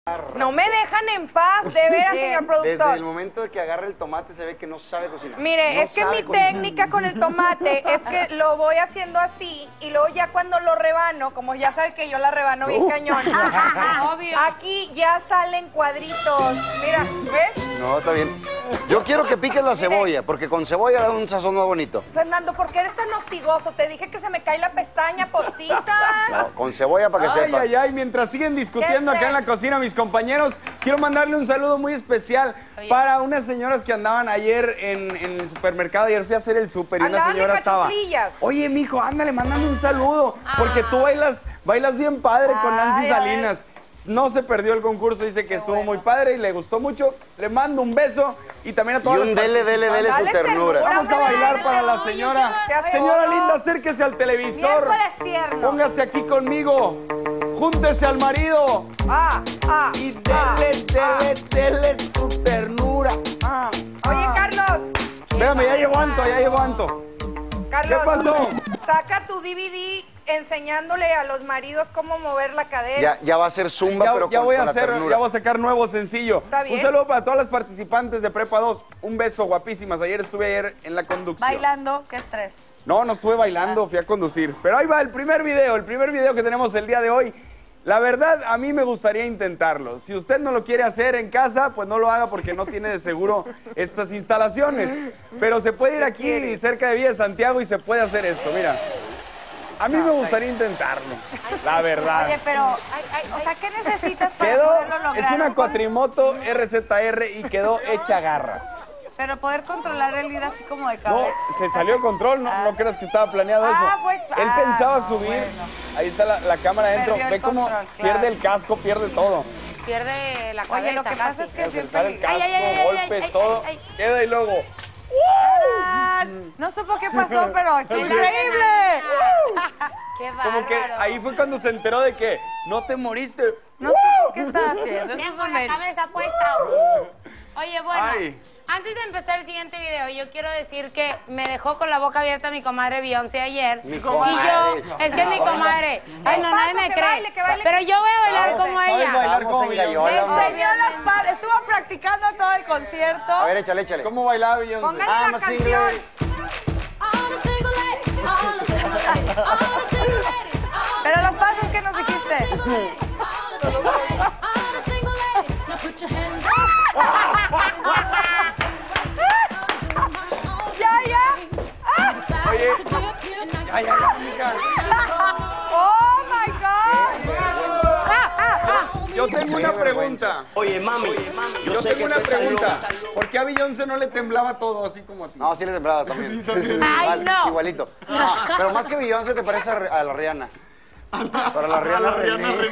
No me dejan en paz, de veras, señor productor. Desde el momento de que agarra el tomate se ve que no sabe cocinar. Mire, no es que mi técnica con el tomate es que lo voy haciendo así y luego ya cuando lo rebano, como ya sabes que yo la rebano bien cañón, Obvio. aquí ya salen cuadritos. Mira, ¿ves? No, está bien. Yo quiero que piques la cebolla, porque con cebolla le da un sazón más bonito. Fernando, ¿por qué eres tan hostigoso? Te dije que se me cae la pestaña postiza. No, con cebolla para que sepa. Ay, ay, mientras siguen discutiendo acá en la cocina mis compañeros, quiero mandarle un saludo muy especial para unas señoras que andaban ayer en el supermercado. Ayer fui a hacer el súper y una Andaban de señora estaba... pachuflillas. Oye, mijo, ándale, mándame un saludo, porque tú bailas bien padre con Nancy Salinas. No se perdió el concurso, dice que estuvo muy padre y le gustó mucho. Le mando un beso y también a todas Y un dele su ternura. Vamos a bailar para la señora. Señora linda, acérquese al televisor. Póngase aquí conmigo. Júntese al marido. Y dele su ternura. Oye, Carlos. Espérame, ya llegó Anto, Carlos, ¿qué pasó? Saca tu DVD enseñándole a los maridos cómo mover la cadera. Ya va a ser zumba, pero ya con voy a la hacer, ternura. ya voy a sacar nuevo sencillo. ¿Está bien? Un saludo para todas las participantes de Prepa 2. Un beso, guapísimas. Estuve en la conducción. Bailando, qué estrés. No estuve bailando, fui a conducir. Pero ahí va el primer video que tenemos el día de hoy. La verdad, a mí me gustaría intentarlo. Si usted no lo quiere hacer en casa, pues no lo haga porque no tiene de seguro estas instalaciones. Pero se puede ir aquí cerca de Villa de Santiago y se puede hacer esto, mira. A mí me gustaría intentarlo, la verdad. Oye, pero, o sea, ¿qué necesitas para Quedó, poderlo lograr? es una cuatrimoto RZR y quedó hecha garra. Pero poder controlar el ir así como de No, cabeza. se salió de control, no creas que estaba planeado eso. Él pensaba subir, bueno. Ahí está la cámara adentro, Perdió el ve cómo control, pierde claro. el casco, pierde todo. Pierde la cabeza. Oye, lo que pasa es que Se siempre... sale el casco, golpes, todo, queda y luego... No supo qué pasó, pero ¡esto es increíble! ¡Qué bárbaro! Como que ahí fue cuando se enteró de que no te moriste. No supo qué estaba haciendo. Eso es Con un la hecho. cabeza puesta. Oye, bueno, Ay. antes de empezar el siguiente video, yo quiero decir que me dejó con la boca abierta mi comadre Beyoncé ayer. Mi Y comadre. yo, es que es mi comadre. Ay, no, nadie me que cree. baile, que baile. Pero yo voy a bailar como ¿Sabes ella. bailar Vamos como en Beyoncé? gallola, hombre. Enseñó las patas, estuvo practicando todo el concierto. A ver, échale. ¿Cómo bailaba Beyoncé? Póngale I'm la a single canción. lady. Pero los pasos que nos dijiste. Oye, ya, mija. ¡Oh, my God! Yo tengo una pregunta. Oye, mami, Yo tengo una pregunta. ¿Por qué a Beyoncé no le temblaba todo así como a ti? No, sí le temblaba también. Sí, también. Ay, Igual, no. igualito. No, pero más que Beyoncé te parece a la Rihanna. Para la Rihanna René.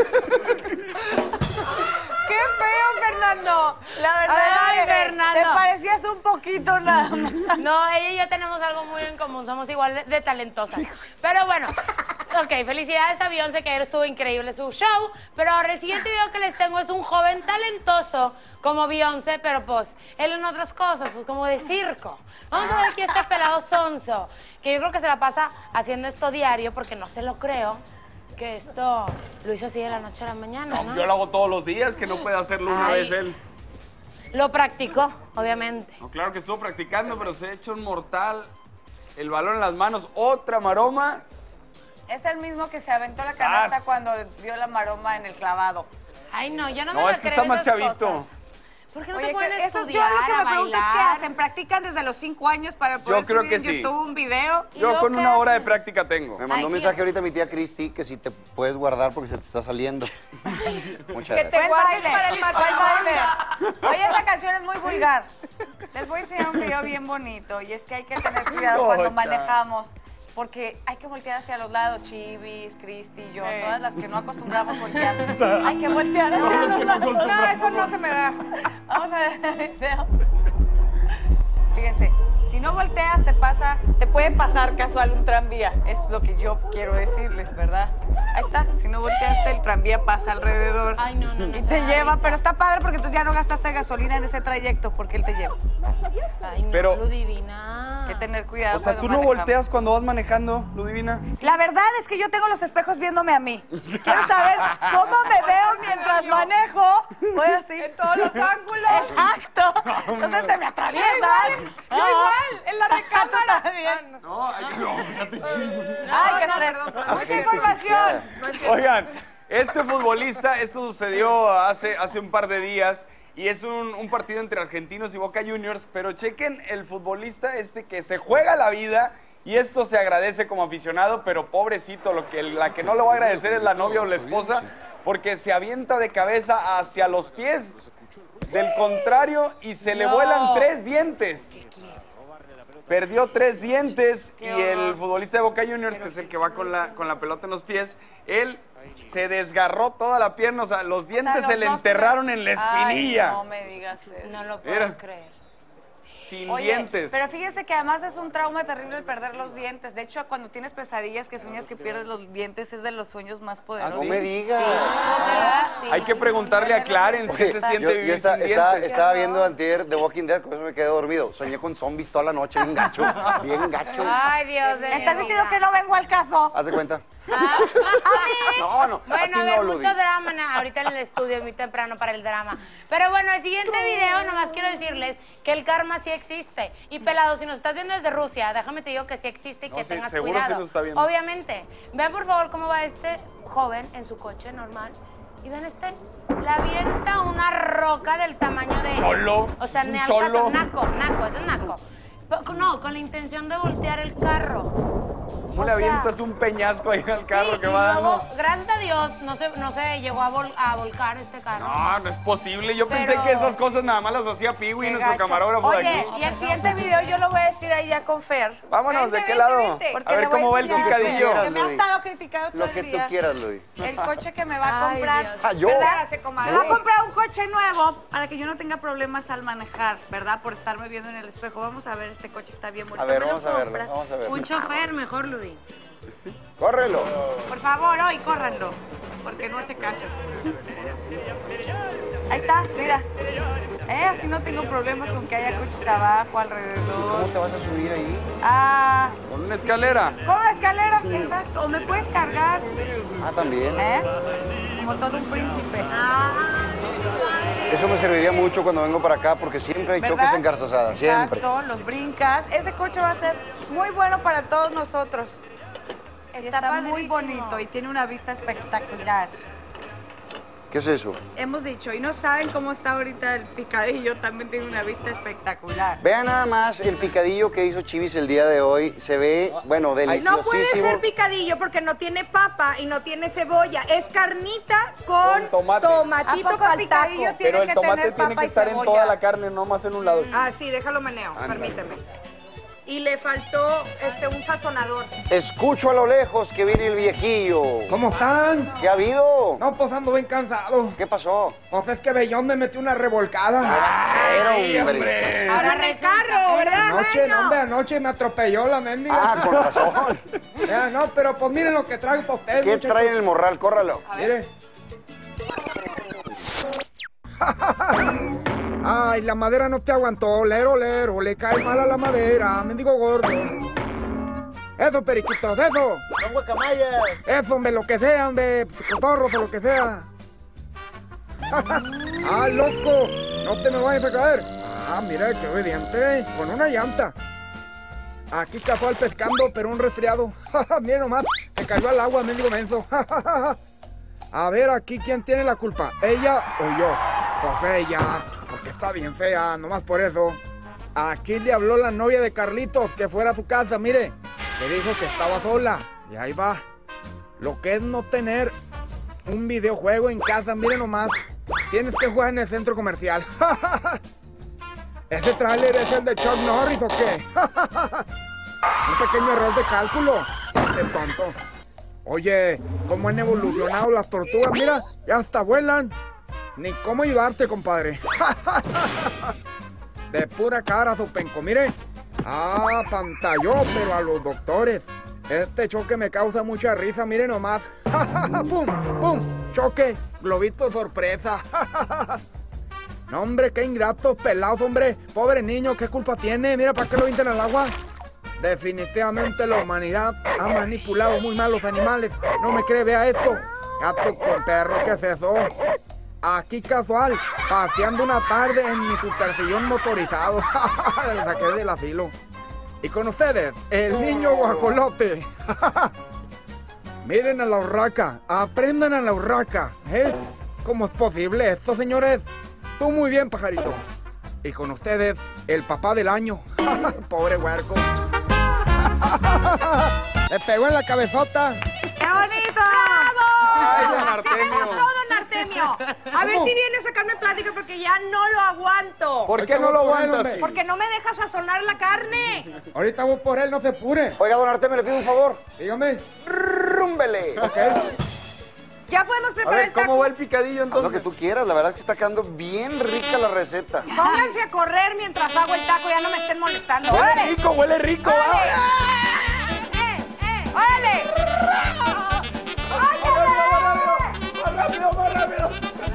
¡Qué feo, Fernando! La verdad, Ay, es que Fernando. te parecías un poquito nada más. No, ella y yo tenemos algo muy en común, somos igual de talentosas. Pero bueno, ok, felicidades a Beyoncé, que ayer estuvo increíble su show. Pero ahora el siguiente video que les tengo es un joven talentoso como Beyoncé, pero pues él en otras cosas, pues como de circo. Vamos a ver aquí este pelado sonso, que yo creo que se la pasa haciendo esto diario, porque no se lo creo, que esto lo hizo así de la noche a la mañana, ¿no? Yo lo hago todos los días, que no puede hacerlo una Ay. vez él. Lo practicó, obviamente. No, claro que estuvo practicando, pero se ha hecho un mortal. El balón en las manos, otra maroma. Es el mismo que se aventó la canasta ¡Sas! cuando dio la maroma en el clavado. Ay, no, yo no me No, la este creo está más esas chavito. cosas. ¿Por qué no Oye, se pueden que eso estudiar, yo lo que me pregunto es qué bailar? hacen. ¿Practican desde los 5 años para poder creo subir que en sí. YouTube un video? ¿Y Yo luego con qué una hora de hacen? práctica tengo. Me mandó Ay, un sí. mensaje ahorita mi tía Cristi que si te puedes guardar porque se te está saliendo. Muchas Que gracias. te guardes baile. para el Buen matrimonio. baile. Oye, esa canción es muy vulgar. Les voy a enseñar un video bien bonito. Y es que hay que tener cuidado cuando Ocha. manejamos. Porque hay que voltear hacia los lados. Chivis, Cristi, yo, todas las que no acostumbramos voltear. Hay que voltear hacia los lados. No, eso no se me da. Vamos a ver el video. Fíjense, Si no volteas, te puede pasar casual un tranvía. Es lo que yo quiero decirles, ¿verdad? Ahí está. Si no volteaste, el tranvía pasa alrededor. Ay, no. Y te lleva, pero está padre porque entonces ya no gastaste gasolina en ese trayecto porque él te lleva. Ay, no, Pero- Ludivina. Hay que tener cuidado. O sea, cuando ¿tú no manejamos. volteas cuando vas manejando, Ludivina? La verdad es que yo tengo los espejos viéndome a mí. Quiero saber cómo me veo mientras manejo. Voy así. En todos los ángulos. Exacto. Entonces se me atraviesan. Yo igual, en la recámara. También. No, fíjate chiste. Ay, qué no, estrés. perdón, no es Mucha cierto. información. No es cierto. Oigan, este futbolista, esto sucedió hace un par de días y es un partido entre Argentinos y Boca Juniors, pero chequen el futbolista que se juega la vida y esto se agradece como aficionado, pero pobrecito, la que no lo va a agradecer es la novia o la esposa porque se avienta de cabeza hacia los pies del contrario y se le vuelan 3 dientes. Perdió 3 dientes y el futbolista de Boca Juniors, que es el que va con la pelota en los pies, él se desgarró toda la pierna, o sea, los dientes se le enterraron en la espinilla. Ay, no me digas eso. No lo puedo Mira. creer. Sin Oye, dientes. pero fíjese que además es un trauma terrible el perder los dientes. De hecho, cuando tienes pesadillas que sueñas que pierdes los dientes, es de los sueños más poderosos. No me digas. Hay que preguntarle a Clarence qué se siente vivir sin dientes. Estaba viendo antier The Walking Dead, con eso me quedé dormido. Soñé con zombies toda la noche, bien gacho, bien gacho. Ay, Dios de mi ¿Estás diciendo vida. que no vengo al caso? ¿Haz de cuenta? Ah, No, no. Bueno, a ti ver, no, Ludi. mucho drama ahorita en el estudio, es muy temprano para el drama. Pero bueno, el siguiente video, nomás quiero decirles que el karma sí existe. Y pelado, si nos estás viendo desde Rusia, déjame te digo que sí existe y No, que sí, tengas seguro cuidado. sí nos está viendo. Obviamente. Vean por favor cómo va este joven en su coche normal. Y ven le avienta una roca del tamaño de... Cholo. O sea, Es un ne cholo. naco, ese es naco. No, con la intención de voltear el carro. ¿Cómo le avientas un peñasco ahí al carro Sí, que y va luego, dando? gracias a Dios, no se llegó a volcar este carro. No, no es posible. Yo pensé Pero- que esas cosas nada más las hacía Piwi, Qué nuestro gacho. camarógrafo de Oye, aquí. y el siguiente video yo lo voy a decir ahí ya con Fer. Vámonos, ¿de Vente, qué vente, lado? vente. Porque A ver le voy cómo va el enseñar picadillo. Que me ha Luis. estado criticando todo Lo el que tú día. quieras, Luis. El coche que me va a Ay, comprar. Dios. Ah, yo. ¿Verdad? Se Me comadre. va a comprar un coche nuevo para que yo no tenga problemas al manejar, ¿verdad? Por estarme viendo en el espejo. Vamos a ver, este coche está bien bonito. A ver, ¿Me lo vamos a verlo, compras? vamos a verlo. Un chofer, mejor, Ludi. Córrelo. Por favor, hoy córranlo, porque no hace caso. Ahí está, mira. Así no tengo problemas con que haya coches abajo, ¿Cómo alrededor. te vas a subir ahí? Ah, Con una escalera. con la escalera, exacto. O me puedes cargar, Ah, también. Como todo un príncipe. Eso me serviría mucho cuando vengo para acá porque siempre hay choques ¿Verdad? en Garzazada, siempre. Exacto, los brincas. Ese coche va a ser muy bueno para todos nosotros. Está muy padrísimo. bonito y tiene una vista espectacular. ¿Qué es eso? Hemos dicho, y no saben cómo está ahorita el picadillo, también tiene una vista espectacular. Vean nada más el picadillo que hizo Chivis el día de hoy. Se ve, bueno, deliciosísimo. No puede ser picadillo porque no tiene papa y no tiene cebolla. Es carnita con tomate. tomatito ¿A poco para el el picadillo taco. tiene Pero el que tomate tener tiene papa que y estar en cebolla? toda la carne, no más en un lado. Ah, sí, déjalo meneo, Ándale. permíteme. Y le faltó un sazonador. Escucho a lo lejos que viene el viejillo. ¿Cómo están? ¿Qué ha habido? No, pues ando bien cansado. ¿Qué pasó? Pues es que Bellón me metió una revolcada. Pero, hombre. Ahora en el carro, ¿verdad? Anoche, no, hombre, anoche me atropelló la mendiga. Ah, con razón. Ya, no, pero pues miren lo que traigo para ustedes, ¿Qué muchachos. trae en el morral? Córralo. Mire. Ay, la madera no te aguantó, lero, le cae mal a la madera, mendigo gordo. Eso, periquitos, eso. Son guacamayas. Eso, hombre, lo que sea, hombre, cotorros o lo que sea. Ah, loco, no te me vayas a caer. Ah, mira, qué obediente, con una llanta. Aquí casual pescando, pero un resfriado. Mira nomás, se cayó al agua, mendigo menso. A ver, aquí, ¿quién tiene la culpa? ¿Ella o yo? Pues ella, porque está bien fea, nomás por eso. Aquí le habló la novia de Carlitos que fuera a su casa, mire. Le dijo que estaba sola, y ahí va. Lo que es no tener un videojuego en casa, mire nomás. Tienes que jugar en el centro comercial. ¿Ese tráiler es el de Chuck Norris o qué? Un pequeño error de cálculo. Qué tonto. Oye, ¿cómo han evolucionado las tortugas? Mira, ya hasta vuelan. Ni cómo ayudarte, compadre. De pura cara, sopenco. Mire, Ah, pantalló, pero a los doctores. Este choque me causa mucha risa, mire nomás. ¡Pum! ¡Pum! Choque, globito sorpresa. No, hombre, qué ingratos, pelados, hombre. Pobre niño, ¿qué culpa tiene? Mira, ¿para qué lo avientan al agua? Definitivamente la humanidad ha manipulado muy mal los animales. ¿No me cree? Vea esto. Gato con perro, ¿qué es eso? Aquí casual, paseando una tarde en mi supersillón motorizado. Le saqué del asilo. Y con ustedes, el niño guajolote. Miren a la urraca, aprendan a la urraca. ¿Cómo es posible esto, señores? Tú muy bien, pajarito. Y con ustedes, el papá del año. Pobre huerco. Le pegó en la cabezota. ¡Qué bonito! Ay, don ¡Eso es Artemio. todo, don Artemio! A ver si viene a sacarme plática porque ya no lo aguanto. ¿Por qué no lo aguantas, Chivis? Porque no me deja sazonar la carne. Ahorita voy por él, no se apure. Oiga, don Artemio, le pido un favor. Dígame. ¡Rúmbele! Ok. Ya podemos A preparar ver, el taco. ¿cómo va el picadillo Haz lo que entonces? tú quieras, la verdad es que está quedando bien rica la receta. Pónganse a correr mientras hago el taco, ya no me estén molestando. Huele ¡Órale! rico, huele rico. ¡Órale! ¡Órale! ¡Más rápido, más rápido!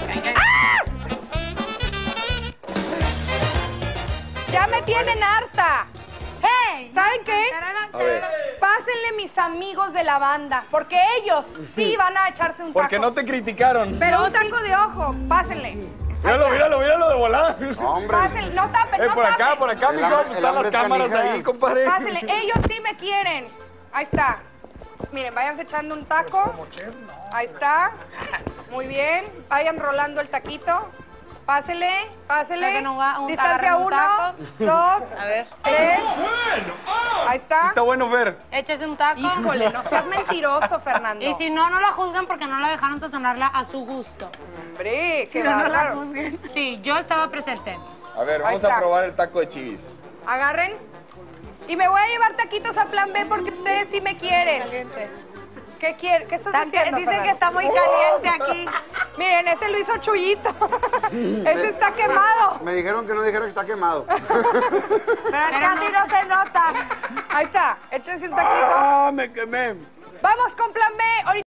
¡Ya me tienen harta! ¡Hey! ¿Saben qué? A ver. Pásenle mis amigos de la banda, porque ellos sí van a echarse un taco. Porque no te criticaron. Pero un taco de ojo, pásenle. Míralo, míralo, míralo de volada. No, hombre. Pásenle, no tapen, no Por acá, tapen. por acá, El mijo. hambre- Pues el están hambre las es cámaras canija. ahí, compadre. Pásenle, ellos sí me quieren. Ahí está. Miren, váyanse echando un taco. Ahí está. Muy bien. Vayan rolando el taquito. Pásele, pásele. Para que no va- Distancia agarren un 1, taco. 2, A ver. 3. Ahí está. Está bueno, Fer. Échese un taco. Híjole, no seas mentiroso, Fernando. Y si no, no la juzgan porque no la dejaron sazonarla a su gusto. Hombre, qué No la bárbaro. juzguen. Sí, yo estaba presente. A ver, Ahí vamos a está. probar el taco de chivis. Agarren. Y me voy a llevar taquitos a Plan B porque ustedes sí me quieren. ¿Qué quieren? ¿Qué estás haciendo, Dicen que Fernando? está muy caliente aquí. Miren, ese lo hizo Chuyito. Ese está quemado. Me dijeron que no dijera que está quemado. Pero casi no se nota. Ahí está. Échense un taquito. ¡Ah, me quemé! Vamos con Plan B. Ahorita